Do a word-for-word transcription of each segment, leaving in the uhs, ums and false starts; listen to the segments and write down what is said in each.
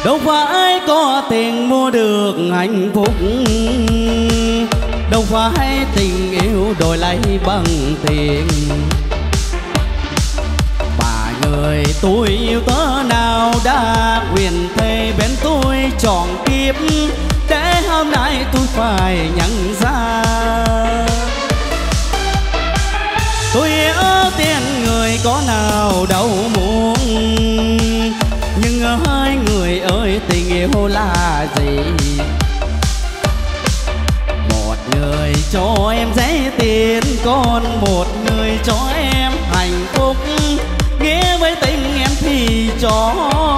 Đâu phải có tiền mua được hạnh phúc, đâu phải tình yêu đổi lấy bằng tiền. Bà người tôi yêu tớ nào đã quyền thề bên tôi trọn kiếp, để hôm nay tôi phải nhận ra. Tôi yêu tiền người có nào đâu muốn, nhưng ơi người ơi tình yêu là gì? Một người cho em giấy tiền, còn một người cho em hạnh phúc. Nghĩa với tình em thì cho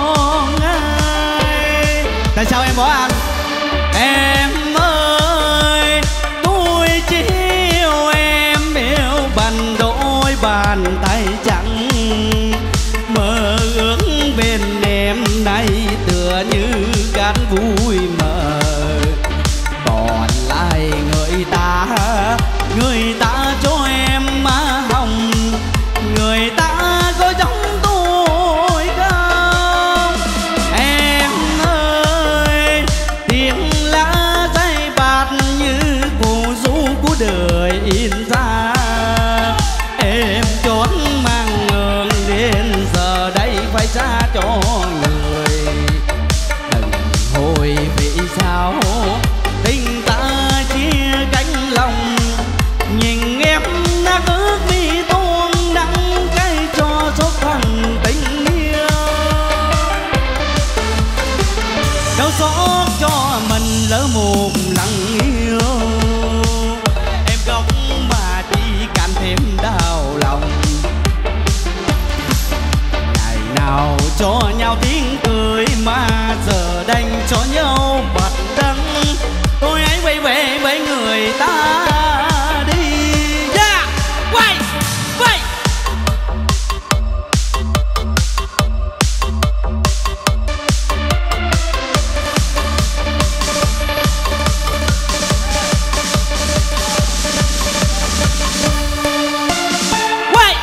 ai? Tại sao em bỏ anh? Em ơi tôi chỉ yêu em, yêu bằng đôi bàn tay trắng. Mơ ước bên em nay tựa như cát vui mờ. Còn lại người ta, người ta cho em má hồng, người ta có giống tôi không? Em ơi tiếng lá dây bạt như phù du của đời in ra. Em trốn mang ngường đến giờ đây phải trả cho người. Đừng hồi vì sao tình ta chia cánh lòng, nhìn em đã ước mi tuôn đắng cay cho số phận tình yêu. Đau xót cho mình lỡ một lần yêu, em khóc mà chỉ càng thêm đau lòng. Ngày nào cho nhau tiếng cười mà giờ đành cho nhau bật đắng. Tôi ấy quay về với người ta đi. Yeah, quay, quay. Quay.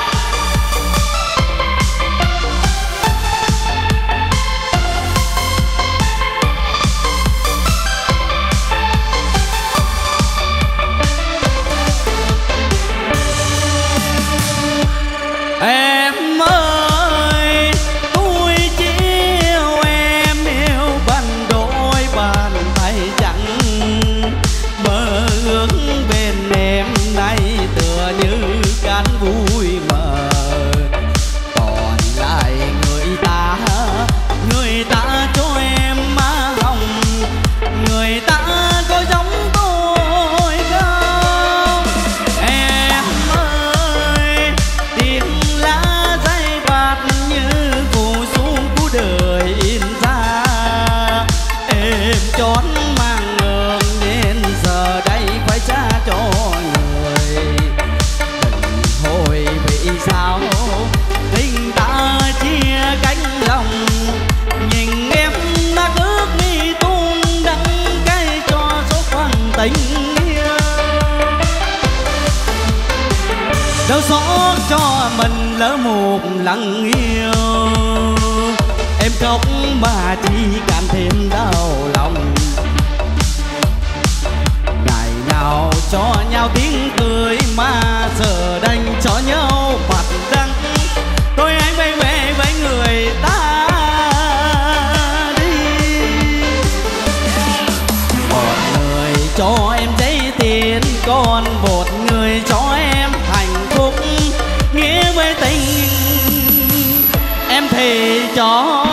Em ơi tôi chỉ yêu em, yêu bằng đôi bàn tay trắng. Mơ ước bên em nay tựa như cát vui mờ. Còn lại người ta, người ta cho em má hồng, người ta có giống tôi không? Em ơi tiếng lá dây bạt như phù du của đời in ra. Em trốn mang ngường nên giờ đây phải trả cho người. Đừng hồi vì sao tình ta chia cánh lòng, nhìn em đã ước mi tuôn đắng cay cho số phận tình yêu. Đau xót cho mình lỡ một lần yêu, em khóc mà chỉ càng thêm đau lòng. Ngày nào cho nhau tiếng cười mà giờ đành cho nhau bật đắng. Tôi hãy quay về với người ta đi. Một người cho em giấy tiền, còn một người cho em hạnh phúc. Nghĩa với tình em thì cho